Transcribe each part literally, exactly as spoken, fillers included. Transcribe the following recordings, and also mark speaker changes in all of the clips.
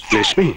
Speaker 1: ലക്ഷ്മി,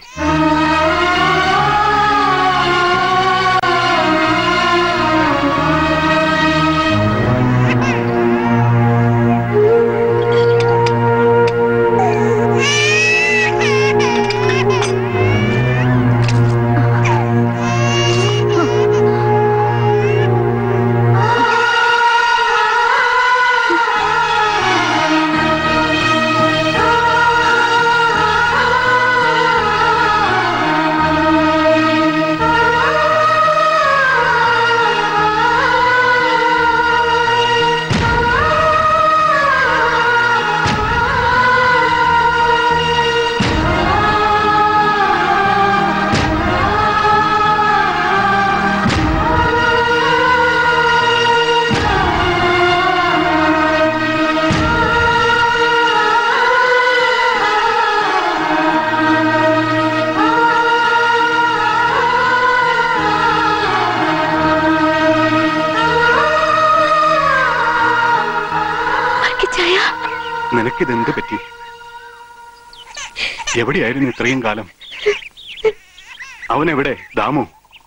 Speaker 1: നിനക്കിതെന്ത് പറ്റി? എവിടെയായിരുന്നു ഇത്രയും കാലം? അവനെവിടെ? ദാമു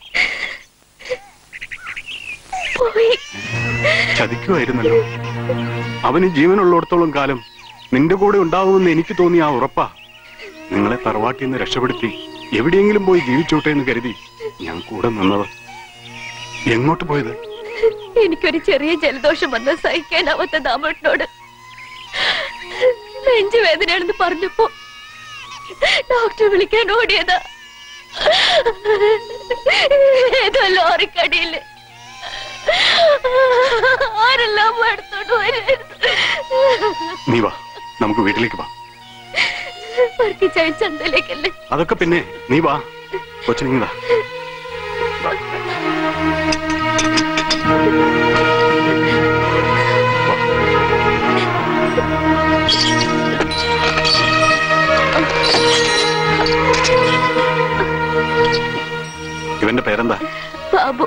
Speaker 1: ചതിക്കുമായിരുന്നല്ലോ. അവന് ജീവനുള്ളിടത്തോളം കാലം നിന്റെ കൂടെ ഉണ്ടാവുമെന്ന് എനിക്ക് തോന്നി. ആ ഉറപ്പാ. നിങ്ങളെ തറവാട്ടിൽ നിന്ന് രക്ഷപ്പെടുത്തി എവിടെയെങ്കിലും പോയി ജീവിച്ചോട്ടെ എന്ന് കരുതി ഞാൻ കൂടെ നിന്നത്. എങ്ങോട്ട് പോയത്?
Speaker 2: എനിക്കൊരു ചെറിയ ജലദോഷം വന്ന് സഹിക്കാനാവാത്ത ദാമോട്ടിനോട് നെഞ്ചുവേദനയാണെന്ന് പറഞ്ഞപ്പോ ഡോക്ടർ വിളിക്കാൻ ഓടിയതാ. ഏതോ ലോറിക്കടിയില് ആരെല്ലാം എടുത്തോണ്ട് വരുന്നു.
Speaker 1: നീ വാ, നമുക്ക് വീട്ടിലേക്ക് വാ.
Speaker 2: ചന്തയിലേക്കല്ലേ?
Speaker 1: അതൊക്കെ പിന്നെ. നീ വാ കൊച്ചിനിങ്ങ. ഇവന്റെ പേരെന്താ?
Speaker 2: ബാബു.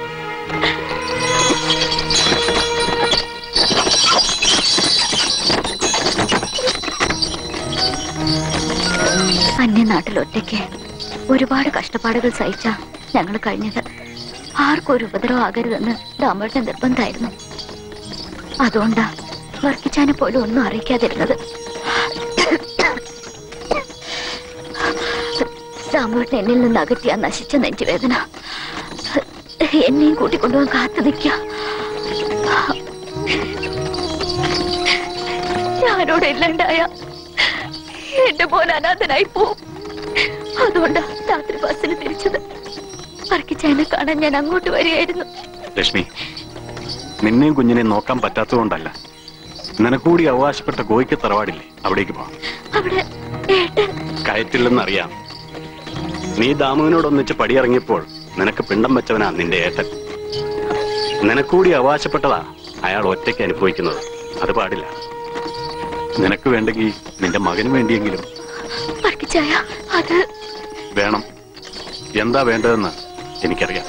Speaker 2: അന്യനാട്ടിൽ ഒറ്റയ്ക്ക് ഒരുപാട് കഷ്ടപ്പാടുകൾ സഹിച്ച ഞങ്ങൾ കഴിഞ്ഞത്. ആർക്കും ഒരു ഉപദ്രവം ആകരുതെന്ന് ദാമോട്ടൻ നിർബന്ധമായിരുന്നു. അതുകൊണ്ടാ വർക്കിച്ചാനെ പോലും ഒന്നും അറിയിക്കാതിരുന്നത്. ദാമോട്ടൻ എന്നിൽ നിന്ന് അകറ്റിയ നശിച്ച നെഞ്ചുവേദന എന്നെയും കൂട്ടിക്കൊണ്ടുപോകാൻ കാത്തു നിൽക്കുക. ഞാനോട് ഇല്ലാണ്ടായ എന്റെ പോലെ അനാഥനായി പോവും. അതുകൊണ്ടാ രാത്രി ബസ്സിൽ തിരിച്ചത്. വർക്കിച്ചാനെ കാണാൻ ഞാൻ അങ്ങോട്ട് വരികയായിരുന്നു.
Speaker 1: ലക്ഷ്മി, നിന്നെയും കുഞ്ഞിനെയും നോക്കാൻ പറ്റാത്തതുകൊണ്ടല്ല. നിനക്കൂടി അവകാശപ്പെട്ട ഗോയ്ക്ക് തറവാടില്ലേ, അവിടേക്ക് പോവാം.
Speaker 2: അവിടെ
Speaker 1: കയറ്റില്ലെന്നറിയാം. നീ ദാമുവിനോടൊന്നിച്ച് പടിയിറങ്ങിയപ്പോൾ നിനക്ക് പിണ്ടം വെച്ചവനാ നിന്റെ ഏട്ടൻ. നിനക്കൂടി അവകാശപ്പെട്ടതാ അയാൾ ഒറ്റയ്ക്ക് അനുഭവിക്കുന്നത്. അത് പാടില്ല. നിനക്ക് വേണ്ടെങ്കിൽ നിന്റെ മകന് വേണ്ടിയെങ്കിലും
Speaker 2: അത്
Speaker 1: വേണം. എന്താ വേണ്ടതെന്ന് എനിക്കറിയാം.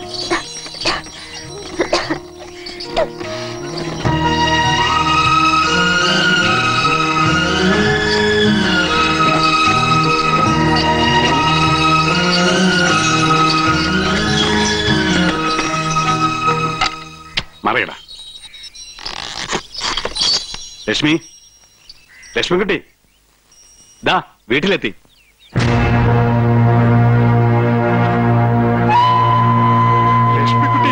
Speaker 1: മറയടാ. ലക്ഷ്മി, ലക്ഷ്മി കുട്ടി, ദാ വീട്ടിലെത്തി. ലക്ഷ്മിക്കുട്ടി,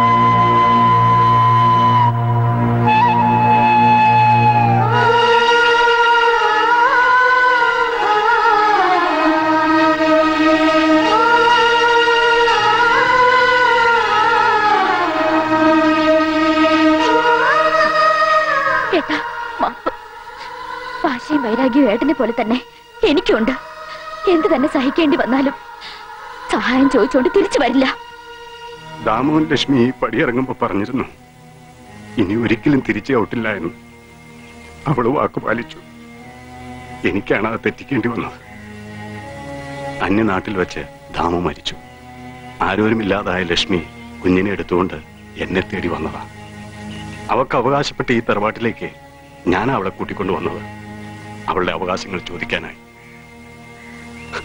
Speaker 2: വാശിയും വൈരാഗ്യവും ഏട്ടനെ പോലെ തന്നെ എനിക്കുണ്ട്. എന്ത് തന്നെ സഹിക്കേണ്ടി വന്നാലും സഹായം ചോദിച്ചുകൊണ്ട് തിരിച്ചു വരില്ല.
Speaker 1: ദാമുവും ലക്ഷ്മി ഈ പടിയിറങ്ങുമ്പോ പറഞ്ഞിരുന്നു ഇനി ഒരിക്കലും തിരിച്ചു ഔട്ടില്ല എന്ന്. അവള് വാക്കു പാലിച്ചു. എനിക്കാണ് അത് തെറ്റിക്കേണ്ടി വന്നത്. അന്യനാട്ടിൽ വെച്ച് ദാമു മരിച്ചു. ആരോരുമില്ലാതായ ലക്ഷ്മി കുഞ്ഞിനെ എടുത്തുകൊണ്ട് എന്നെ തേടി വന്നതാ. അവൾക്ക് അവകാശപ്പെട്ട ഈ തറവാട്ടിലേക്ക് ഞാൻ അവളെ കൂട്ടിക്കൊണ്ടു വന്നത് അവളുടെ അവകാശങ്ങൾ ചോദിക്കാനായി.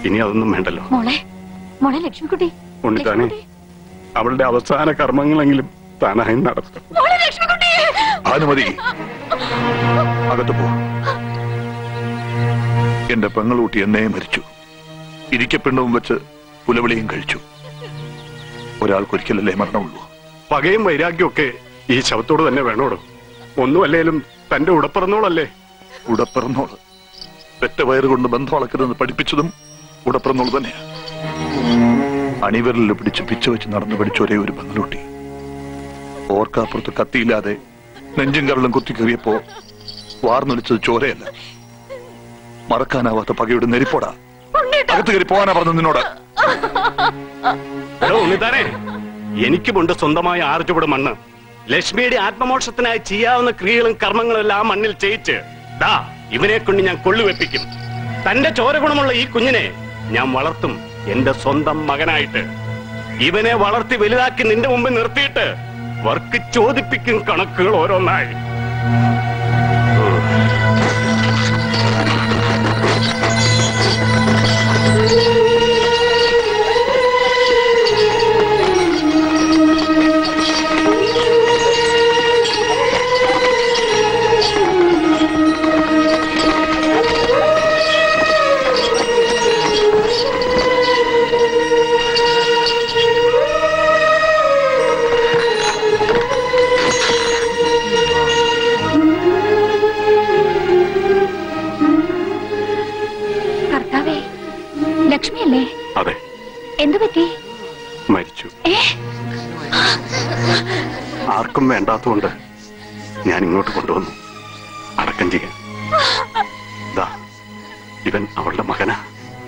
Speaker 1: ഇനി അതൊന്നും വേണ്ടല്ലോ.
Speaker 2: മോളെ മോളെ ലക്ഷ്മിക്കുട്ടി,
Speaker 1: ഉണ്ണിത്താനെ അവളുടെ അവസാന കർമ്മങ്ങളെങ്കിലും താനായി നടത്തും.
Speaker 3: ഭാനുമതി, അകത്ത് പോ. എന്റെ പെങ്ങളൂട്ടി എന്നേ മരിച്ചു. ഇരിക്കപ്പിണ്ടവും വെച്ച് പുലവിളിയും കഴിച്ചു. ഒരാൾക്കൊരിക്കലല്ലേ മരണമുള്ളൂ.
Speaker 1: പകയും വൈരാഗ്യവും ഒക്കെ ഈ ശവത്തോട് തന്നെ വേണോടും. ഒന്നുമല്ലേലും തന്റെ ഉടപ്പിറന്നോളല്ലേ.
Speaker 3: ഉടപ്പിറന്നോള് പെറ്റ വയറുകൊണ്ട് ബന്ധം അളക്കരുതെന്ന് പഠിപ്പിച്ചതും ഉടപ്പിറന്നോള് തന്നെയാ. അണിവിരലിൽ പിടിച്ച് പിച്ച വെച്ച് നടന്നു പഠിച്ച ഒരേ ഒരു പെങ്ങളൂട്ടി. ഓർക്കാപ്പുറത്ത് കത്തിയില്ലാതെ നെഞ്ചും കരളും കുത്തിക്കേറിയപ്പോ വാർന്നൊലിച്ചത് ചോരയല്ല, മറക്കാനാവാത്ത പകയുടെ നെരിപ്പോടാ. അകത്ത് കയറി പോകാനാ പറഞ്ഞു നിന്നോട്.
Speaker 1: ഉണ്ണിത്താനെ, എനിക്കുമുണ്ട് സ്വന്തമായ ആർജുപട് മണ്ണ്. ലക്ഷ്മിയുടെ ആത്മമോക്ഷത്തിനായി ചെയ്യാവുന്ന ക്രിയകളും കർമ്മങ്ങളും എല്ലാം ആ മണ്ണിൽ ചെയ്യിച്ച് ദാ ഇവനെ കൊണ്ട് ഞാൻ കൊള്ളുവെപ്പിക്കും. തന്റെ ചോര ഗുണമുള്ള ഈ കുഞ്ഞിനെ ഞാൻ വളർത്തും എന്റെ സ്വന്തം മകനായിട്ട്. ഇവനെ വളർത്തി വലുതാക്കി നിന്റെ മുമ്പിൽ നിർത്തിയിട്ട് വർക്ക് ചോദിപ്പിക്കും കണക്കുകൾ ഓരോന്നായി.
Speaker 2: ലക്ഷ്മിയല്ലേ?
Speaker 1: അതെ.
Speaker 2: എന്തു പറ്റി?
Speaker 1: മരിച്ചു. ആർക്കും വേണ്ടാത്തതുകൊണ്ട് ഞാൻ ഇങ്ങോട്ട് കൊണ്ടുവന്നു അടക്കം ചെയ്യാൻ. ദാ ഇവൻ അവളുടെ മകനാ.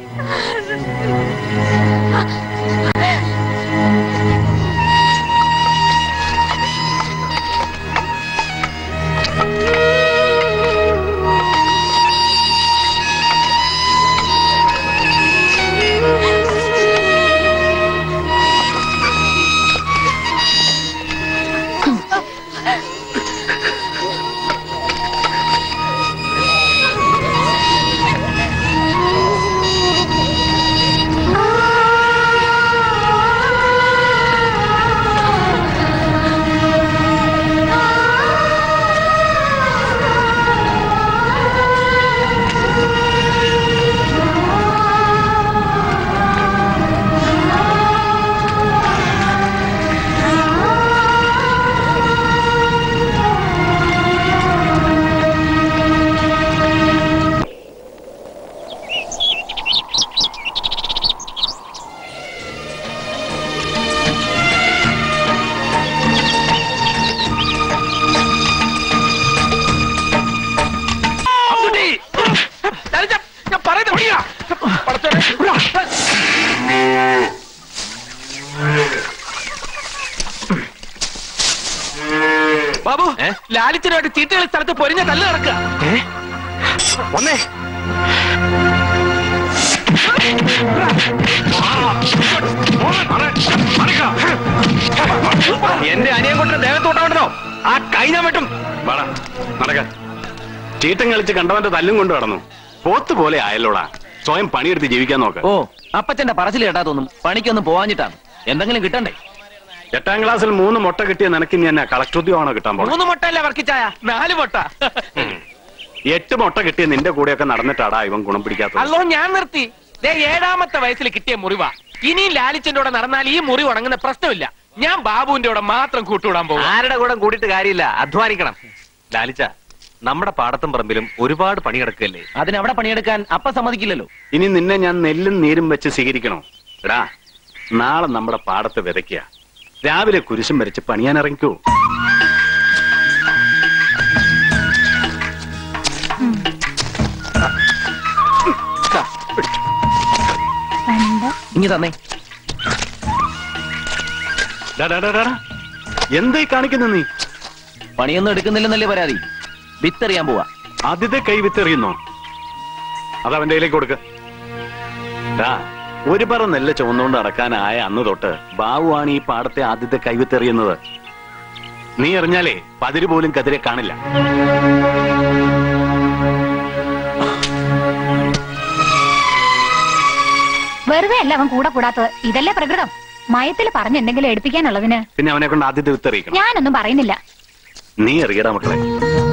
Speaker 4: ബാബു, ലാലിച്ചനുമായിട്ട് ചീട്ടുകളി സ്ഥലത്ത് പൊരിഞ്ഞ തല്ല് നടക്കുക. ഒന്നേ എന്റെ അനിയൻ കൊണ്ടിന് ദേഹത്തോട്ടാവണ്ടോ? ആ കൈനാ വെട്ടും.
Speaker 1: വാടാ നടക്ക. ചീട്ടം കളിച്ച് കണ്ടവന്റെ തല്ലും കൊണ്ട് കടന്നു. പോത്ത് പോലെ ആയല്ലോടാ. സ്വയം പണിയെടുത്ത് ജീവിക്കാൻ നോക്ക.
Speaker 4: ഓ, അപ്പച്ചന്റെ പറച്ചിൽ കേട്ടാ തോന്നും പണിക്കൊന്നും പോവാഞ്ഞിട്ടാണ്. എന്തെങ്കിലും കിട്ടണ്ടേ?
Speaker 1: എട്ടാം ക്ലാസ്സിൽ മൂന്ന് മുട്ട കിട്ടിയ നിനക്ക് ഇനി എന്നെ കളക്ടറുദ്യോഗമാണോ കിട്ടാൻ പോകുന്നത്?
Speaker 4: മൂന്ന് മുട്ടയല്ലേ വർക്കിച്ചായ? നാല് മുട്ട.
Speaker 1: എട്ട് മുട്ട കിട്ടിയ നിന്റെ കൂടെയൊക്കെ നടന്നിട്ടാടാ ഇവൻ ഗുണം പിടിക്കാത്തത്.
Speaker 4: അല്ലോ ഞാൻ നിർത്തി. ഏഴാമത്തെ വയസ്സിൽ കിട്ടിയ മുറിവാ. ഇനിയും ലാലിച്ചന്റെ കൂടെ നടന്നാൽ ഈ മുറി ഉണങ്ങുന്ന പ്രശ്നമില്ല. ഞാൻ ബാബുവിന്റെ കൂടെ മാത്രം കൂട്ടുകൂടാൻ പോകും.
Speaker 5: ആരുടെ കൂടെ കൂടിയിട്ട് കാര്യമില്ല, അധ്വാനിക്കണം. ലാലിച്ച, നമ്മുടെ പാടത്തും പറമ്പിലും ഒരുപാട് പണി കിടക്കുകയല്ലേ.
Speaker 4: അതിനവിടെ പണിയെടുക്കാൻ അപ്പ സമ്മതിക്കില്ലല്ലോ.
Speaker 1: ഇനി നിന്നെ ഞാൻ നെല്ലും നീരും വെച്ച് സ്വീകരിക്കണോ? എടാ, നാളെ നമ്മുടെ പാടത്ത് വിതയ്ക്കുക. രാവിലെ കുരിശും വരച്ച് പണിയാൻ ഇറങ്ങിക്കോ.
Speaker 4: ഇനി തന്നെ
Speaker 1: എന്തായി കാണിക്കുന്ന നീ?
Speaker 4: പണിയൊന്നും എടുക്കുന്നില്ലെന്നല്ലേ പരാതി? വിത്തെറിയാൻ പോവാ.
Speaker 1: ആദ്യത്തെ കൈ വിത്തെറിയുന്നോ? അതവന്റെ കയ്യിലേക്ക് കൊടുക്ക. ഒരു പറ നെല്ല് ചുവന്നുകൊണ്ട് നടക്കാനായ അന്ന് തൊട്ട് ബാവുവാണ് ഈ പാടത്തെ ആദ്യത്തെ കൈവിത്തെറിയുന്നത്. നീ എറിഞ്ഞാലേ പതിര് പോലും കതിരെ കാണില്ല.
Speaker 6: വെറുതെ അല്ല അവൻ കൂടെ കൂടാത്തത്, ഇതല്ലേ പ്രകൃതം. മയത്തിൽ പറഞ്ഞ് എന്തെങ്കിലും എടുപ്പിക്കാനുള്ളതിന്
Speaker 5: പിന്നെ അവനെ കൊണ്ട് ആദ്യത്തെ വിത്ത് അറിയിക്കണം.
Speaker 6: ഞാനൊന്നും പറയുന്നില്ല.
Speaker 5: നീ അറിയടാ മക്കളെ.